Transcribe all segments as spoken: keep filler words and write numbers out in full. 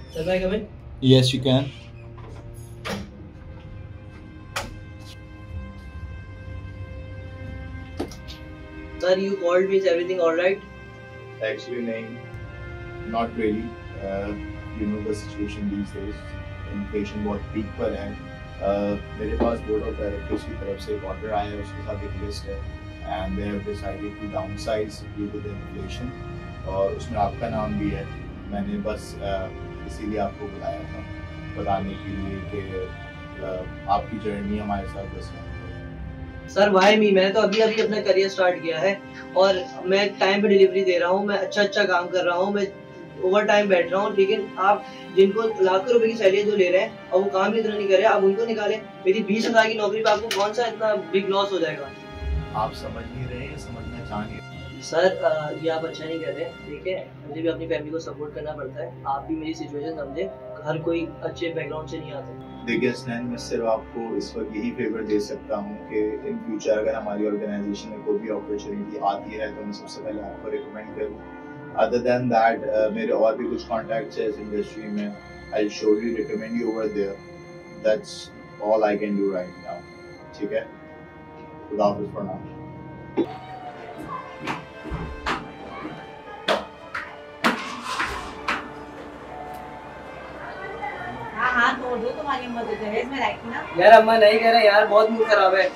Sir, I come in? Yes, you can. Sir, you called me. Is everything all right? Actually, nahin, not really. Uh, you know the situation these days. Inflation बहुत peak पर है. Uh, मेरे पास board of directors की तरफ से एक order आया है, उसके साथ एक लिस्ट है, and they have decided to downsize due to the inflation. और उसमें आपका नाम भी है. मैंने बस uh, इसीलिए आपको बुलाया था बताने के लिए कि uh, आपकी जर्नी हमारे साथ बस है. सर वाई मी, मैंने तो अभी अभी अपना करियर स्टार्ट किया है और मैं टाइम पे डिलीवरी दे रहा हूँ, मैं अच्छा अच्छा काम कर रहा हूँ, मैं ओवर टाइम बैठ रहा हूँ, लेकिन आप जिनको लाखों रुपए की सैलरी जो ले रहे हैं और वो काम भी इतना नहीं कर रहे, आप उनको निकालें. मेरी बीस हजार की नौकरी पे आपको कौन सा इतना बिग लॉस हो जाएगा? आप समझ नहीं रहे हैं, समझना चाहिए. सर ये आप अच्छा नहीं कर रहे. देखिए, मुझे भी अपनी फैमिली को सपोर्ट करना पड़ता है, आप भी मेरी सिचुएशन समझे. हर कोई अच्छे बैकग्राउंड से नहीं आता. देखिए स्नैन, मैं सिर्फ आपको इस वक्त यही फेवर दे सकता हूँ कि इन फ्यूचर अगर हमारी ऑर्गेनाइजेशन में कोई भी अपॉर्चुनिटी आती है तो मैं सबसे पहले आपको रिकमेंड करूँ. अदर देन दैट मेरे और भी कुछ कॉन्टैक्ट्स हैं इस इंडस्ट्री में. I surely recommend you over there. That's all I can do right now. ठीक है, खुदा हाफिज़ फॉर नाउ. हाँ तोड़ दो, तुम्हारी अम्मा तो दहेज में लाई थी ना. यार अम्मा नहीं कह रहे यार, बहुत मूड खराब है.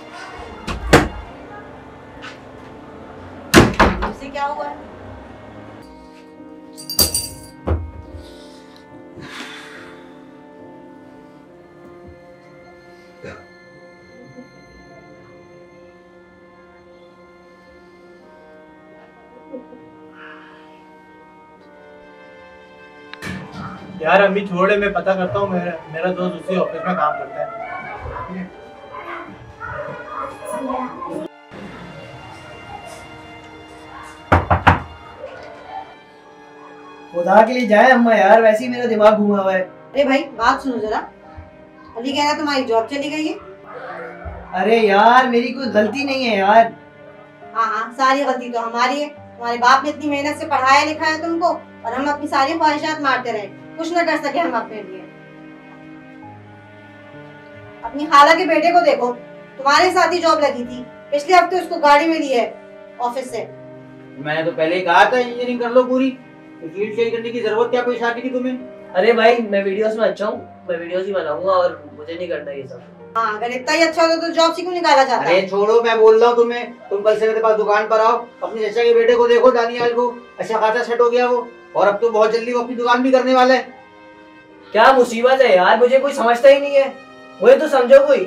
उससे क्या हुआ है? यार अम्मी छोड़े, मैं पता करता हूँ. मेरा मेरा दोस्त उसी ऑफिस में काम करता है. खुदा के लिए जाए अम्मा यार, वैसे ही मेरा दिमाग घूमा हुआ है. अरे भाई बात सुनो जरा. अली कह रहा तुम्हारी जॉब चली गई है. अरे यार मेरी कोई गलती नहीं है यार. हाँ हाँ, सारी गलती तो हमारी है. तुम्हारे बाप ने इतनी मेहनत से पढ़ाया लिखाया तुमको और हम अपनी सारी ख्वाहिशात मारते रहे, कुछ न कर सके हम अपने लिए. अपनी खाला के बेटे को देखो, तुम्हारे साथ ही जॉब लगी थी, पिछले हफ्ते उसको गाड़ी मिली है ऑफिस से. मैंने तो पहले ही कहा था इंजीनियरिंग कर लो पूरी. फील्ड चेंज करने की जरूरत क्या पेश आती थी तुम्हें? अरे भाई मैं वीडियोस में अच्छा हूँ, मैं वीडियोस ही बनाऊंगा और मुझे नहीं करना ये सब. हाँ, अगर इतना ही अच्छा होता तो जॉब से क्यों निकाला जाता? अरे छोड़ो, मैं बोल रहा हूँ तुम्हें. तुम कल से मेरे पास दुकान पर आओ. अपने चाचा के बेटे को देखो, दानियाल को. अच्छा खासा सेट हो गया वो, और अब तो बहुत जल्दी वो अपनी दुकान भी करने वाला है. क्या मुसीबत है यार, मुझे कोई समझता ही नहीं है. वही तो समझो कोई.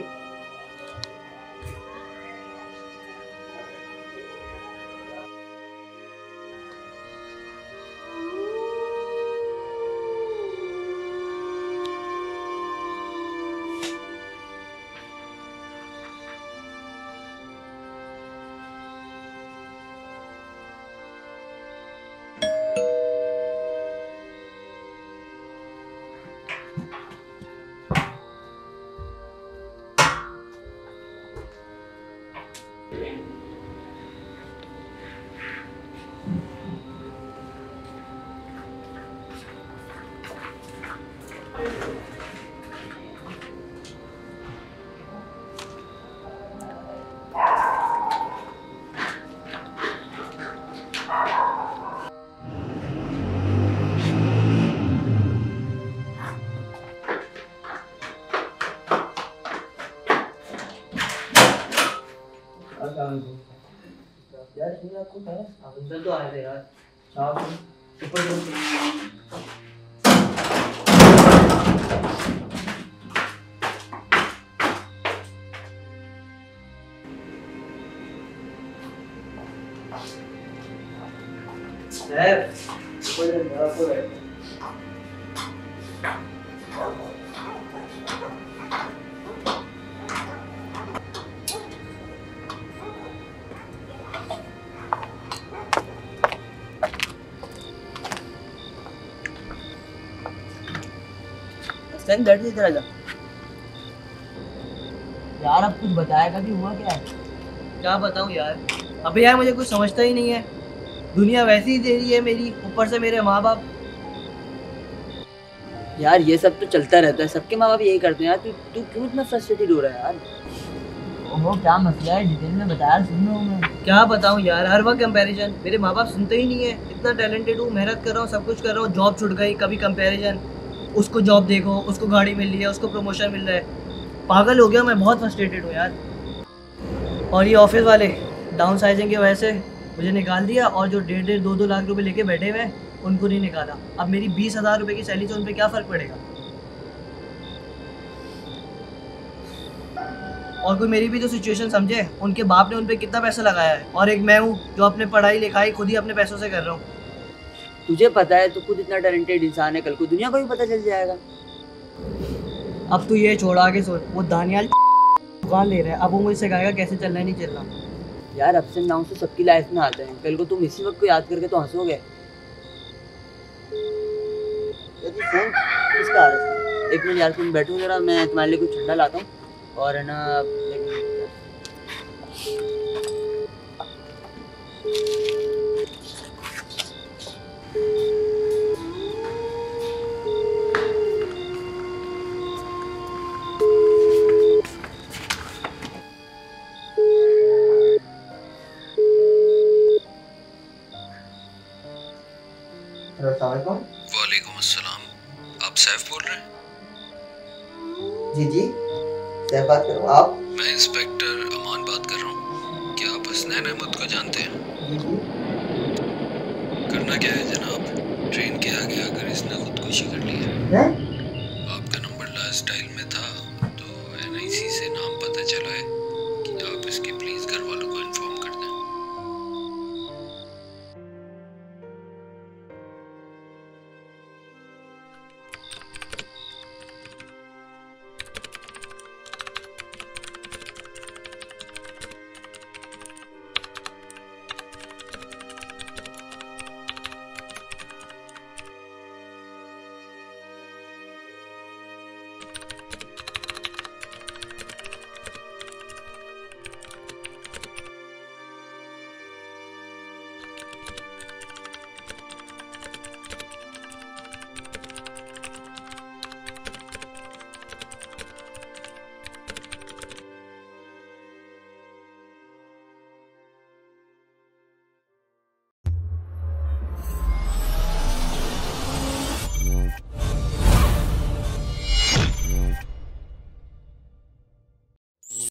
यार इसमें आपको क्या है? अंदर तो आए थे यार. आप ऊपर सर ऊपर आपको है. बैठ जा इधर आजा. यार अब कुछ बताएगा कि हुआ क्या है? क्या बताऊं यार, अबे यार मुझे कुछ समझता ही नहीं है. दुनिया वैसे ही दे रही है मेरी, ऊपर से मेरे माँ बाप. यार ये सब तो चलता रहता है, सबके माँ बाप यही करते हैं यार। तू तू क्यों इतना फ्रस्ट्रेटेड हो रहा है यार? ओहो क्या मसला है, डिटेल में बताया, सुन रहा हूँ मैं। क्या बताऊँ यार, हर वक्त कंपैरिजन। मेरे माँ बाप सुनते ही नहीं है। इतना टैलेंटेड हूँ, मेहनत कर रहा हूँ, सब कुछ कर रहा हूँ, जॉब छूट गई, कभी कंपैरिजन। उसको जॉब देखो, उसको गाड़ी मिल रही है, उसको प्रमोशन मिल रहा है। पागल हो गया मैं, बहुत फ्रस्ट्रेटेड हूँ यार। और ये ऑफिस वाले डाउन साइजिंग की वजह से मुझे निकाल दिया, और जो डेढ़ डेढ़ दो दो लाख रुपए लेके बैठे हुए हैं उनको नहीं निकाला। अब मेरी बीस हज़ार रुपये की सैलरी से उन पर क्या फ़र्क पड़ेगा? और कोई मेरी भी तो सिचुएशन समझे। उनके बाप ने उन पर कितना पैसा लगाया है, और एक मैं हूँ जो अपने पढ़ाई लिखाई खुद ही अपने पैसों से कर रहा हूँ। तुझे पता है, तू खुद इतना टैलेंटेड इंसान है, कल को दुनिया को भी पता चल जाएगा। अब तू ये छोड़, आगे सोच। वो दानियाल दुकान ले रहा है, अब वो मुझे सिखाएगा कैसे चलना है, नहीं चलना। यार अप्स एंड डाउन्स तो सबकी लाइफ में आते हैं, कल को तुम इसी वक्त को याद करके तो हंसोगे। फोन किसका आ रहा है? एक मिनट यार, तुम बैठो जरा, मैं तुम्हारे लिए कुछ ठंडा लाता हूँ। और है ना, वालेकुम अस्सलाम। आप सैफ बोल रहे हैं? जी जी, सैफ बात कर रहा हूँ। आप? मैं इंस्पेक्टर अमान बात कर रहा हूँ। क्या आप हसनैन अहमद को जानते हैं? जी जी। करना क्या है जनाब, ट्रेन के आगे आकर इसने खुदकुशी कर ली है। हैं?